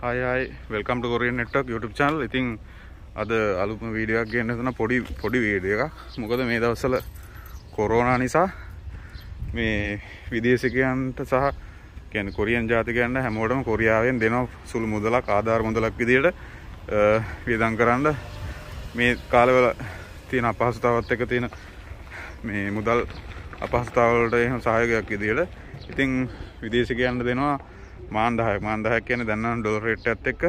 Hi, welcome to Korean Network YouTube channel. ඉතින් අද අලුත්ම වීඩියෝ එකක් ගන්න හදන පොඩි වීඩියෝ එකක්. මොකද මේ දවස්වල කොරෝනා නිසා මේ විදේශිකයන්ට සහ කියන්නේ කොරියන් ජාතිකයන්ට හැමෝටම කොරියාවෙන් දෙන සුළු මුදලක් ආධාර මුදලක් විදියට වියදම් කරන්න මේ කාලවල තියෙන අපහසුතාවත් එක්ක තියෙන මේ මුදල් අපහසුතාවලට එහෙම සහයෝගයක් විදියට ඉතින් විදේශිකයන්ට දෙනවා මාන් 10ක් කියන්නේ දැන් නම් ඩොලර් රේට් එකත් එක්ක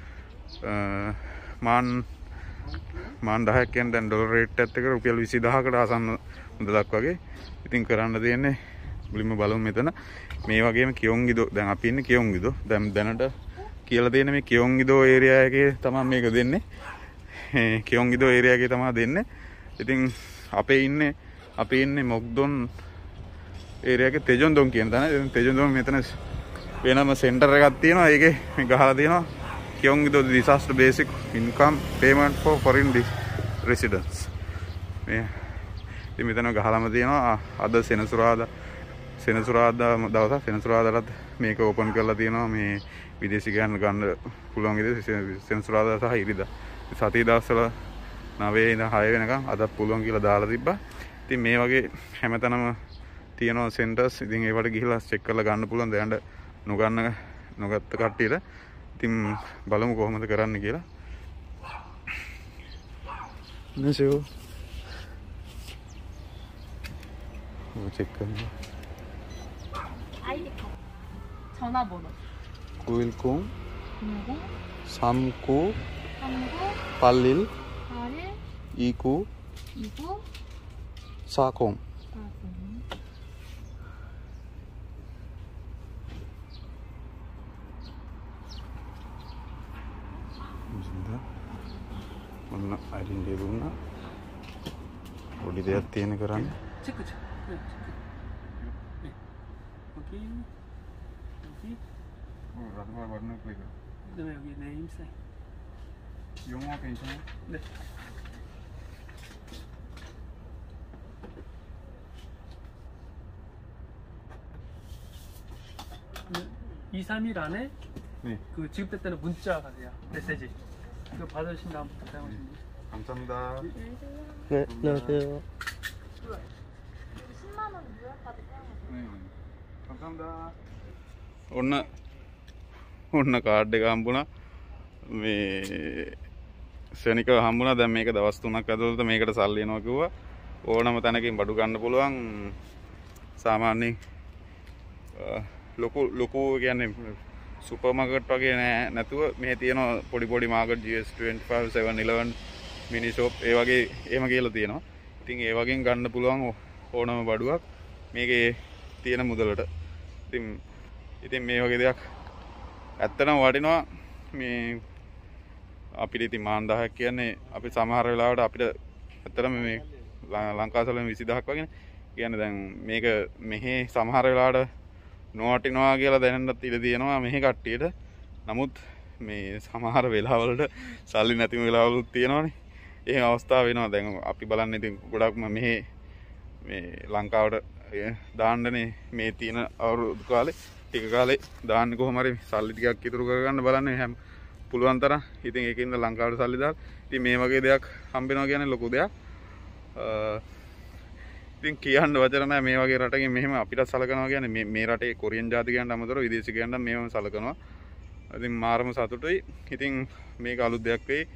මාන් 10ක් කියන්නේ දැන් ඩොලර් රේට් එකත් එක්ක රුපියල් 20000කට ආසන්න මුදලක් වගේ. ඉතින් කරන්න දෙන්නේ මුලින්ම බලමු මෙතන මේ වගේම කියොන්ගිදෝ දැන් අපි ඉන්නේ කියොන්ගිදෝ දැන් දැනට කියලා දෙන්නේ මේ කියොන්ගිදෝ ඒරියා එකේ තමයි මේක දෙන්නේ. කියොන්ගිදෝ ඒරියා එකේ තමයි දෙන්නේ. ඉතින් අපි ඉන්නේ මොක්දොන් ඒරියා එකේ තෙජොන්දොන් කියන තැන. ඉතින් තෙජොන්දොන් මෙතන වෙනම සෙන්ටර් එකක් තියෙනවා. ඒකේ මේ ගහලා තියෙනවා කියොන්ගිදෝ disaster basic income payment for foreign residents. මේ ඉතින් මෙතන ගහලාම තියෙනවා අද සෙනසුරාදා දවසක් සෙනසුරාදාට මේක ඕපන් කරලා තියෙනවා මේ විදේශිකයන් ගන්න පුළුවන් විදිහට සෙනසුරාදා සහ ඉරිදා. සතිය දවස්වල 9 ඉඳන් 6 වෙනකම් අදත් පුළුවන් කියලා දාලා තිබ්බා. ඉතින් මේ වගේ හැමතැනම තියෙනවා සෙන්ටර්ස්. ඉතින් ඒවට ගිහිල්ලා චෙක් කරලා ගන්න පුළුවන්. දැනට නොගත්ත කට්ටියට. ඉතින් බලමු කොහොමද කරන්න කියලා. නේසෝ. චෙක් කරන්න. 아이디 전화번호 910 09 39 39 81 81 29 29 40 ඔන්න අයිඩෙන්ටිටි දුන්නා. පොඩි දෙයක් තියෙන කරන්න. 체크. 네, 체크. 네. 오케이. 여기. රතුමා වර්ණ ක්ලික් කරා. 그다음에 여기 네임 사인. 영어 괜찮아요? 네. 네. 2-3일 안에 네. 그 지급됐다는 문자 가세요. 메시지. 그거 받으신 다음부터 사용하시면 돼요. 감사합니다. 네, 안녕하세요. 10만 원 무역카드 사용하세요. 네. 감사합니다. ඔන්න කාඩ් එක හම්බුණා. මේ ශනිකව හම්බුණා. දැන් මේක දවස් 3ක් ඇතුළත මේකට සල්ලි එනවා කිව්වා. ඕනම තැනකින් බඩු ගන්න පුළුවන්. සාමාන්‍යයෙන් ලොකු කියන්නේ සුපර් මාකට් වගේ නැතුව මේ තියෙන පොඩි මාකට් GS25 711 මිනි ෂොප් ඒ වගේ එහෙම කියලා තියෙනවා. ඉතින් ඒ වගේන් ගන්න පුළුවන් ඕනම බඩුවක් මේකේ තියෙන මුදලට. ඉතින් මේ වගේ දෙයක් ඇත්තටම වටිනවා. මේ අපිට ඉතින් මාන් 10ක් කියන්නේ අපි සමහර වෙලාවට අපිට ඇත්තටම මේ ලංකාවසල 20000ක් වගේ කියන්නේ දැන් මේක මෙහි සමහර වෙලාවට නොවටිනවා කියලා දැනන්නත් ඉඩ තියෙනවා මෙහි කට්ටියට. නමුත් මේ සමහර වෙලාවලට සල්ලි නැතිම වෙලාවලුත් තියෙනවානේ. ඒ අවස්ථාව වෙනවා. දැන් අපි බලන්න ඉතින් ගොඩක්ම මෙහි මේ ලංකාවට දාන්නනේ මේ තියෙන අවුරුදු කාලේ ටික කාලේ දාන්න කොහොම හරි සල්ලි ටිකක් ඉතුරු කරගන්න බලන්නේ හැම පුළුවන් තරම්. ඉතින් ඒකින්ද ලංකාවට සල්ලි දාලා ඉතින් මේ වගේ දෙයක් හම්බෙනවා කියන්නේ ලොකු දෙයක්. ඉතින් කියන්න වචන නැහැ. මේ වගේ රටකින් මෙහෙම අපිට සලකනවා කියන්නේ මේ රටේ කොරියන් ජාතිකයන්ට අමතරව විදේශිකයන්ට මේවම සලකනවා. ඉතින් මාරම සතුටුයි. ඉතින් මේක අලුත් දෙයක් වෙයි.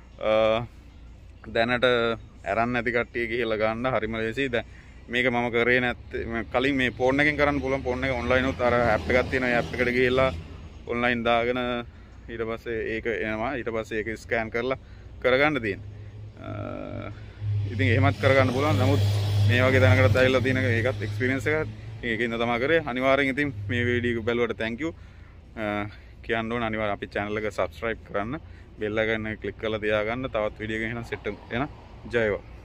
දැනට අරන් නැති කට්ටිය ගිහලා ගන්න හරිම ලේසියි. දැන් මේක මම කරේ නැත්තේ කලින් මේ ෆෝන් එකෙන් කරන්න පුළුවන්. ෆෝන් එක ඔන්ලයින් උත් අර ඇප් එකක් තියෙනවා. ඒ ඇප් එකට ගිහලා ඔන්ලයින් දාගෙන ඊට පස්සේ ඒක එනවා. ඊට පස්සේ ඒක ස්කෑන් කරලා කරගන්න තියෙනවා. ඉතින් එහෙමත් කරගන්න පුළුවන්. නමුත් මේ වගේ දැනකට ඇවිල්ලා තියෙන ඒකත් එක්ස්පීරියන්ස් එකක්. ඒකින්ද තමයි කරේ. අනිවාර්යෙන් ඉතින් මේ වීඩියෝ එක බැලුවට thank you. කියන්න ඕන අනිවාර්යෙන් අපේ channel එක subscribe කරන්න. bell icon එක click කරලා තියාගන්න. තවත් වීඩියෝ එකකින් එහෙනම් සෙට් වෙනවා. ජය වේවා.